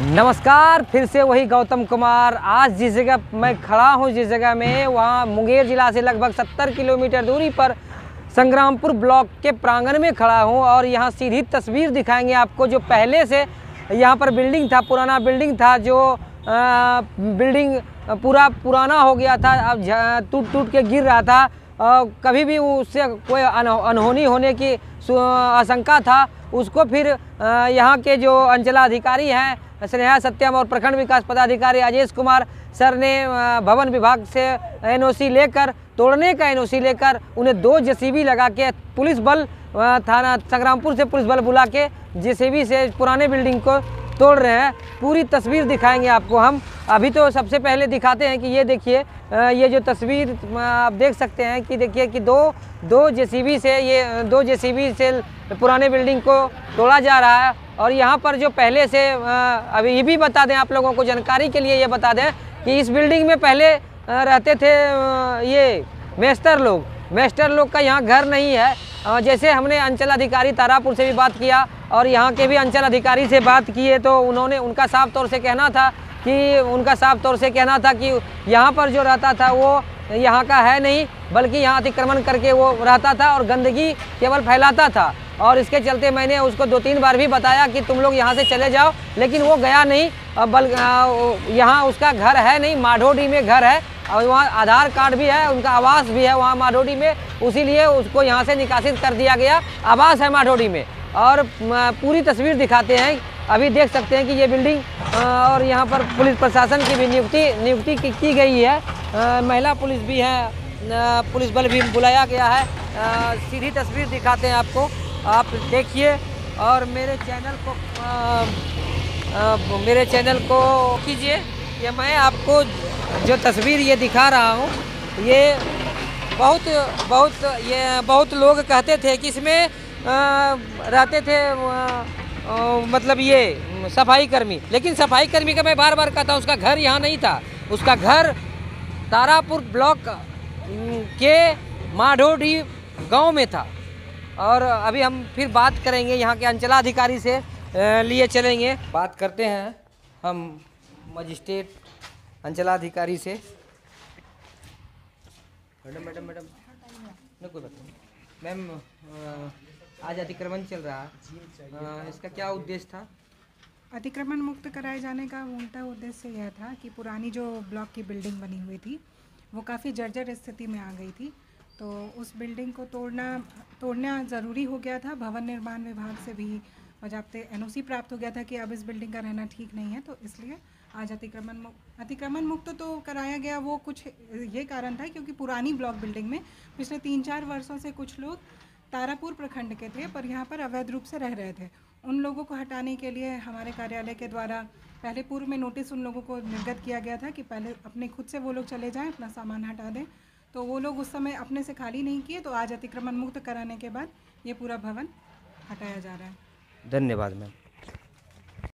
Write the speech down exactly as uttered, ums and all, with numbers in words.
नमस्कार, फिर से वही गौतम कुमार। आज जिस जगह मैं खड़ा हूँ, जिस जगह में, वहाँ मुंगेर ज़िला से लगभग सत्तर किलोमीटर दूरी पर संग्रामपुर ब्लॉक के प्रांगण में खड़ा हूँ और यहाँ सीधी तस्वीर दिखाएंगे आपको। जो पहले से यहाँ पर बिल्डिंग था, पुराना बिल्डिंग था, जो आ, बिल्डिंग पूरा पुराना हो गया था, अब टूट टूट के गिर रहा था। आ, कभी भी उससे कोई अनहोनी होने की आशंका था। उसको फिर यहाँ के जो अंचलाधिकारी हैं स्नेहा सत्यम और प्रखंड विकास पदाधिकारी अजय कुमार सर ने भवन विभाग से एनओसी लेकर, तोड़ने का एनओसी लेकर, उन्हें दो जेसीबी लगा के पुलिस बल थाना संग्रामपुर से पुलिस बल बुला के जेसीबी से पुराने बिल्डिंग को तोड़ रहे हैं। पूरी तस्वीर दिखाएंगे आपको हम। अभी तो सबसे पहले दिखाते हैं कि ये देखिए, ये जो तस्वीर आप देख सकते हैं कि देखिए कि दो दो जेसीबी से ये दो जेसीबी से पुराने बिल्डिंग को तोड़ा जा रहा है। और यहाँ पर जो पहले से, अभी ये भी बता दें आप लोगों को जानकारी के लिए, ये बता दें कि इस बिल्डिंग में पहले रहते थे ये मेस्टर लोग। मेस्टर लोग का यहाँ घर नहीं है। जैसे हमने अंचल अधिकारी तारापुर से भी बात किया और यहाँ के भी अंचल अधिकारी से बात किए, तो उन्होंने उनका साफ तौर से कहना था कि उनका साफ तौर से कहना था कि यहाँ पर जो रहता था वो यहाँ का है नहीं, बल्कि यहाँ अतिक्रमण करके वो रहता था और गंदगी केवल फैलाता था। और इसके चलते मैंने उसको दो तीन बार भी बताया कि तुम लोग यहाँ से चले जाओ, लेकिन वो गया नहीं। बल यहाँ उसका घर है नहीं, माढोडी में घर है और वहाँ आधार कार्ड भी है, उनका आवास भी है वहाँ माढोडी में, उसीलिए उसको यहाँ से निकासित कर दिया गया। आवास है माढोडी में। और पूरी तस्वीर दिखाते हैं। अभी देख सकते हैं कि ये बिल्डिंग और यहाँ पर पुलिस प्रशासन की भी नियुक्ति नियुक्ति की, की गई है। महिला पुलिस भी है, पुलिस बल भी बुलाया गया है। सीधी तस्वीर दिखाते हैं आपको, आप देखिए। और मेरे चैनल को आ, आ, मेरे चैनल को कीजिए। ये मैं आपको जो तस्वीर ये दिखा रहा हूँ, ये बहुत बहुत ये बहुत लोग कहते थे कि इसमें आ, रहते थे आ, आ, मतलब ये सफाई कर्मी, लेकिन सफाई कर्मी का मैं बार बार कहता हूँ, उसका घर यहाँ नहीं था। उसका घर तारापुर ब्लॉक के माढोडी गांव में था। और अभी हम फिर बात करेंगे यहाँ के अंचलाधिकारी से, लिए चलेंगे, बात करते हैं हम मजिस्ट्रेट अंचलाधिकारी से। मैडम मैडम मैडम नहीं कोई बात नहीं मैम, आज अतिक्रमण चल रहा है, इसका क्या उद्देश्य था? अतिक्रमण मुक्त कराए जाने का मूलतः उद्देश्य यह था कि पुरानी जो ब्लॉक की बिल्डिंग बनी हुई थी वो काफ़ी जर्जर स्थिति में आ गई थी, तो उस बिल्डिंग को तोड़ना तोड़ना ज़रूरी हो गया था। भवन निर्माण विभाग से भी बजाबते एनओसी प्राप्त हो गया था कि अब इस बिल्डिंग का रहना ठीक नहीं है, तो इसलिए आज अतिक्रमण मुक्त अतिक्रमण मुक्त तो कराया गया। वो कुछ ये कारण था क्योंकि पुरानी ब्लॉक बिल्डिंग में पिछले तीन चार वर्षों से कुछ लोग तारापुर प्रखंड के थे पर यहाँ पर अवैध रूप से रह रहे थे। उन लोगों को हटाने के लिए हमारे कार्यालय के द्वारा पहले पूर्व में नोटिस उन लोगों को निर्गत किया गया था कि पहले अपने खुद से वो लोग चले जाएं, अपना सामान हटा दें। तो वो लोग उस समय अपने से खाली नहीं किए, तो आज अतिक्रमण मुक्त कराने के बाद ये पूरा भवन हटाया जा रहा है। धन्यवाद मैम।